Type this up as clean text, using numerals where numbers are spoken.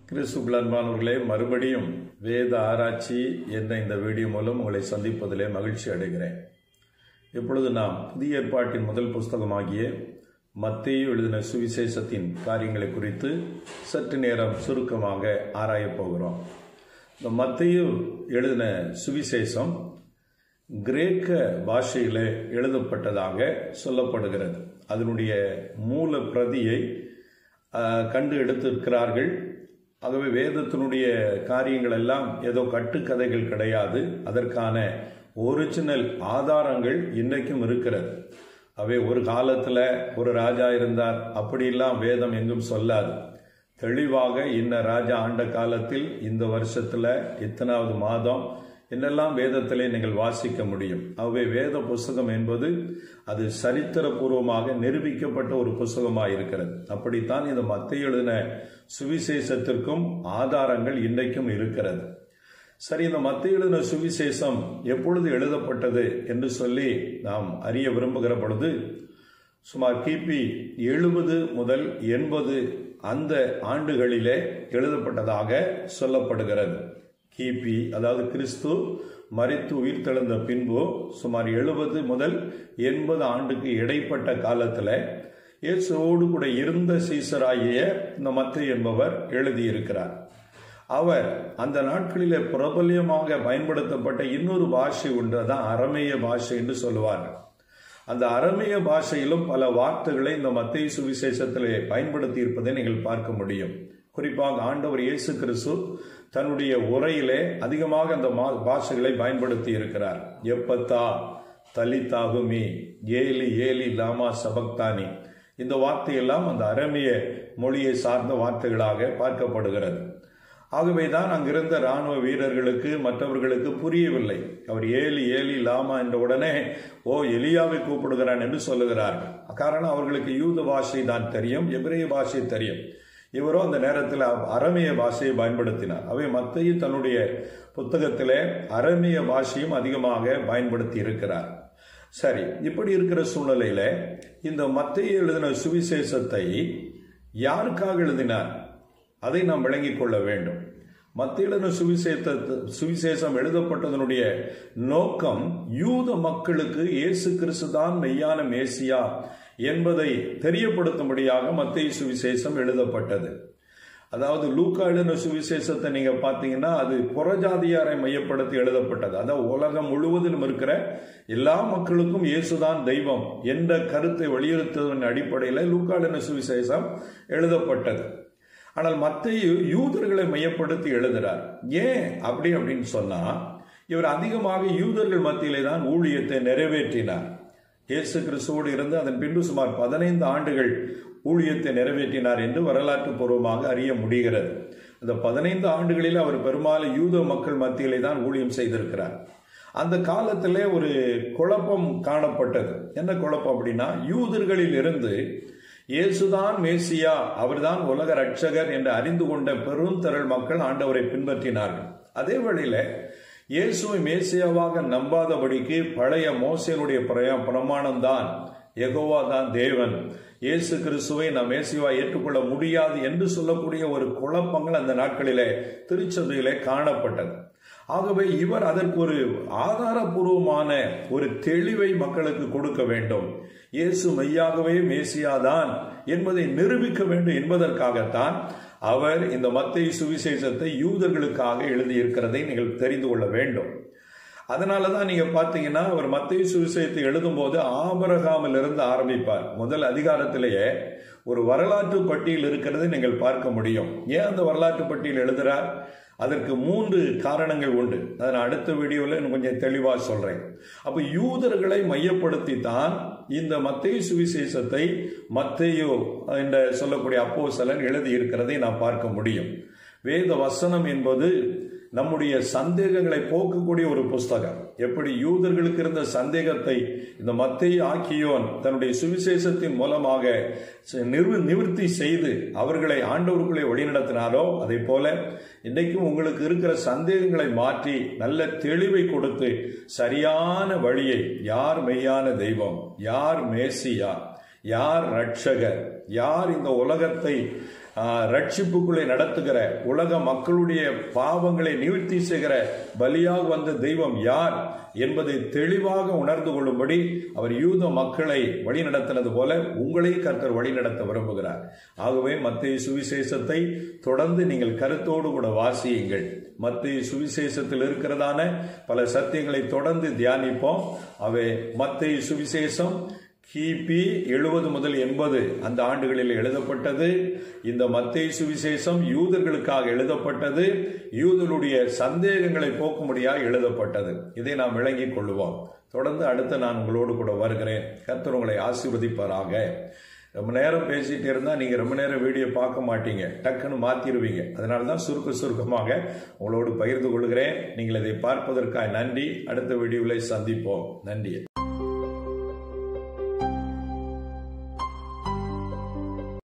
கிறிஸ்துவுக்குள் அன்பானவர்களே, மறுபடியும் வேத ஆராய்ச்சி என்ற இந்த வீடியோ மூலம் உங்களை சந்திப்பதிலே மகிழ்ச்சி அடைகிறேன். இப்பொழுது நாம் புதிய ஏற்பாட்டின் முதல் புஸ்தகமாகிய மத்தேயு எழுதின சுவிசேஷத்தின் காரியங்களை குறித்து சற்று நேரம் சுருக்கமாக ஆராயப் போகிறோம். இந்த மத்தேயு எழுதின சுவிசேஷம் கிரேக்க பாஷையில் எழுதப்பட்டதாக சொல்லப்படுகிறது. அதனுடைய மூல பிரதியை கண்டு எடுத்திருக்கிறார்கள். ஆகவே வேதத்தினுடைய காரியங்கள் எல்லாம் ஏதோ கட்டுக்கதைகள் கிடையாது, அதற்கான ஒரிஜினல் ஆதாரங்கள் இன்றைக்கும் இருக்கிறது. அவை ஒரு காலத்தில் ஒரு ராஜா இருந்தார் அப்படிலாம் வேதம் எங்கும் சொல்லாது. தெளிவாக இந்த ராஜா ஆண்ட காலத்தில் இந்த வருஷத்தில் இத்தனாவது மாதம் என்னெல்லாம் வேதத்திலே நீங்கள் வாசிக்க முடியும். ஆகவே வேத புஸ்தகம் என்பது அது சரித்திரபூர்வமாக நிரூபிக்கப்பட்ட ஒரு புஸ்தகமாக இருக்கிறது. அப்படித்தான் இந்த மத்தேயு எழுதின சுவிசேஷத்திற்கும் ஆதாரங்கள் இன்றைக்கும் இருக்கிறது. சரி, இந்த மத்தேயு எழுதின சுவிசேஷம் எப்பொழுது எழுதப்பட்டது என்று சொல்லி நாம் அறிய விரும்புகிற பொழுது சுமார் கிபி 70 முதல் 80 அந்த ஆண்டுகளிலே எழுதப்பட்டதாக சொல்லப்படுகிறது. கிபி அதாவது கிறிஸ்து மரித்து உயிர்த்தெழுந்த பின்பு சுமார் 70 முதல் 80 ஆண்டுக்கு இடைப்பட்ட காலத்தில் இயேசுவோடு கூட இருந்த சீசராகிய இந்த மத்தேயு என்பவர் எழுதியிருக்கிறார். அவர் அந்த நாட்களிலே பிரபல்யமாக பயன்படுத்தப்பட்ட இன்னொரு பாஷை உண்டு, அதான் அரமேய பாஷை என்று சொல்லுவார்கள். அந்த அரமேய பாஷையிலும் பல வார்த்தைகளை இந்த மத்தேயு சுவிசேஷத்திலே பயன்படுத்தி இருப்பதை நீங்கள் பார்க்க முடியும். குறிப்பாக ஆண்டவர் இயேசு கிறிஸ்து தன்னுடைய உரையிலே அதிகமாக அந்த பாஷைகளை பயன்படுத்தி இருக்கிறார். எப்பத்தா தலிதாகுமி, ஏலி ஏலி லாமா சபக்தானி, இந்த வார்த்தையெல்லாம் அந்த அரமேய மொழியை சார்ந்த வார்த்தைகளாக பார்க்கப்படுகிறது. ஆகவேதான் அங்கிருந்த இராணுவ வீரர்களுக்கு மற்றவர்களுக்கு புரியவில்லை. அவர் ஏலி ஏலி லாமா என்ற உடனே எலியாவை கூப்பிடுகிறான் என்று சொல்லுகிறார்கள். காரணம் அவர்களுக்கு யூத பாஷை தான் தெரியும், எபிரேய பாஷை தெரியும். இவரோ அந்த நேரத்தில் அரமேய பாஷையை பயன்படுத்தினார். அவை மத்தேயு தன்னுடைய புத்தகத்திலே அரமேய பாஷையும் அதிகமாக பயன்படுத்தி இருக்கிறார். சரி, இப்படி இருக்கிற சூழ்நிலையில இந்த மத்தேயு எழுதின சுவிசேஷத்தை யாருக்காக எழுதினார் அதை நாம் விளங்கிக் கொள்ள வேண்டும். மத்தேயு எழுதின சுவிசேஷம் எழுதப்பட்டதனுடைய நோக்கம் யூத மக்களுக்கு இயேசு கிறிஸ்து தான் மெய்யான மேசியா என்பதை தெரியப்படுத்தும்படியாக மத்தேயு சுவிசேஷம் எழுதப்பட்டது. அதாவது லூக்கா எழுதின சுவிசேஷத்தை நீங்க பார்த்தீங்கன்னா அது புறஜாதியாரை மையப்படுத்தி எழுதப்பட்டது. அதாவது உலகம் முழுவதிலும் இருக்கிற எல்லா மக்களுக்கும் இயேசுதான் தெய்வம் என்ற கருத்தை வலியுறுத்துவதன் அடிப்படையில் லூக்கா எழுதின சுவிசேஷம் எழுதப்பட்டது. ஆனால் மத்தேயு யூதர்களை மையப்படுத்தி எழுதுகிறார். ஏன் அப்படின்னு சொன்னா, இவர் அதிகமாக யூதர்கள் மத்தியிலே தான் ஊழியத்தை நிறைவேற்றினார். இயேசு கிறிஸ்துவோடு இருந்து அதன் பின்பு சுமார் 15 ஆண்டுகள் ஊழியத்தை நிறைவேற்றினார் என்று வரலாற்று பூர்வமாக அறிய முடிகிறது. அந்த 15 ஆண்டுகளில் அவர் பெரும்பாலும் யூத மக்கள் மத்தியிலே தான் ஊழியம் செய்திருக்கிறார். அந்த காலத்திலே ஒரு குழப்பம் காணப்பட்டது. என்ன குழப்பம் அப்படின்னா, யூதர்களில் இருந்து இயேசுதான் மேசியா, அவர்தான் உலக ரட்சகர் என்று அறிந்து கொண்ட பெருந்திரள் மக்கள் ஆண்டவரை பின்பற்றினார்கள். அதே வேளையில இயேசுவை மேசியாவாக நம்பாதபடிக்கு பழைய மோசேனுடைய பிரமாணம் தான், யெகோவா தான் தேவன், இயேசு கிறிஸ்துவை நாம் மேசியாவா ஏற்றுக்கொள்ள முடியாது என்று சொல்லக்கூடிய ஒரு குழப்பங்கள் அந்த நாட்களிலே திருச்சபையிலே காணப்பட்டது. ஆகவே இவர் அதற்கு ஒரு ஆதாரபூர்வமான ஒரு தெளிவை மக்களுக்கு கொடுக்க வேண்டும். இயேசு மெய்யாகவே மேசியாதான் என்பதை நிரூபிக்க வேண்டும் என்பதற்காகத்தான் அவர் இந்த மத்தேயு சுவிசேஷத்தை யூதர்களுக்காக எழுதியிருக்கிறதை நீங்கள் தெரிந்து கொள்ள வேண்டும். அதனாலதான் நீங்க பாத்தீங்கன்னா அவர் மத்தேயு சுவிசேஷத்தை எழுதும் போது ஆபிரகாமிலிருந்து ஆரம்பிப்பார். முதல் அதிகாரத்திலேயே ஒரு வரலாற்று பட்டியல் இருக்கிறதை நீங்கள் பார்க்க முடியும். ஏன் அந்த வரலாற்று பட்டியல் எழுதுறார்? அதற்கு 3 காரணங்கள் உண்டு. அதை நான் அடுத்த வீடியோவில் இன்னும் கொஞ்சம் தெளிவாக சொல்றேன். அப்ப யூதர்களை மையப்படுத்தி தான் இந்த மத்தேயு சுவிசேஷத்தை மத்தேயு என்ற சொல்லக்கூடிய அப்போஸ்தலன் எழுதி இருக்கிறதை நாம் பார்க்க முடியும். வேத வசனம் என்பது நம்முடைய சந்தேகங்களை போக்கக்கூடிய ஒரு புஸ்தகம். எப்படி யூதர்களுக்கு இருந்த சந்தேகத்தை இந்த மத்தேயு ஆக்கியோன் தன்னுடைய சுவிசேஷத்தின் மூலமாக நிவர்த்தி செய்து அவர்களை ஆண்டவருக்குள்ளே வழிநடத்தினாரோ, அதே போல இன்றைக்கும் உங்களுக்கு இருக்கிற சந்தேகங்களை மாற்றி நல்ல தெளிவை கொடுத்து சரியான வழியை, யார் மெய்யான தெய்வம், யார் மேசியா, யார் ரட்சகர், யார் இந்த உலகத்தை ரட்சிப்புக்குள்ளே நடத்துகிற, உலக மக்களுடைய பாவங்களை நிவர்த்தி செய்கிற பலியாக வந்த தெய்வம் யார் என்பதை தெளிவாக உணர்ந்து கொள்ளும்படி அவர் யூத மக்களை வழிநடத்தினது போல உங்களை கர்த்தர் வழிநடத்த விரும்புகிறார். ஆகவே மத்தேயு சுவிசேஷத்தை தொடர்ந்து நீங்கள் கருத்தோடு கூட வாசியுங்கள். மத்தேயு சுவிசேஷத்தில் இருக்கிறதான பல சத்தியங்களை தொடர்ந்து தியானிப்போம். அவை மத்தேயு சுவிசேஷம் கிபி 70 முதல் 80 அந்த ஆண்டுகளில் எழுதப்பட்டது. இந்த மத்தேயு சுவிசேஷம் யூதர்களுக்காக எழுதப்பட்டது, யூதர்களுடைய சந்தேகங்களை போக்கும்படியாக எழுதப்பட்டது. இதை நாம் விளங்கிக் கொள்வோம். தொடர்ந்து அடுத்து நான் உங்களோடு கூட வருகிறேன். கர்த்தர் உங்களை ஆசீர்வதிப்பாராக. ரொம்ப நேரம் பேசிட்டு இருந்தா நீங்க ரொம்ப நேரம் வீடியோ பார்க்க மாட்டீங்க, டக்குன்னு மாத்திருவீங்க. அதனாலதான் சுருக்கமாக உங்களோடு பகிர்ந்து கொள்கிறேன். நீங்கள் இதை பார்ப்பதற்காக நன்றி. அடுத்த வீடியோவில் சந்திப்போம். நன்றி.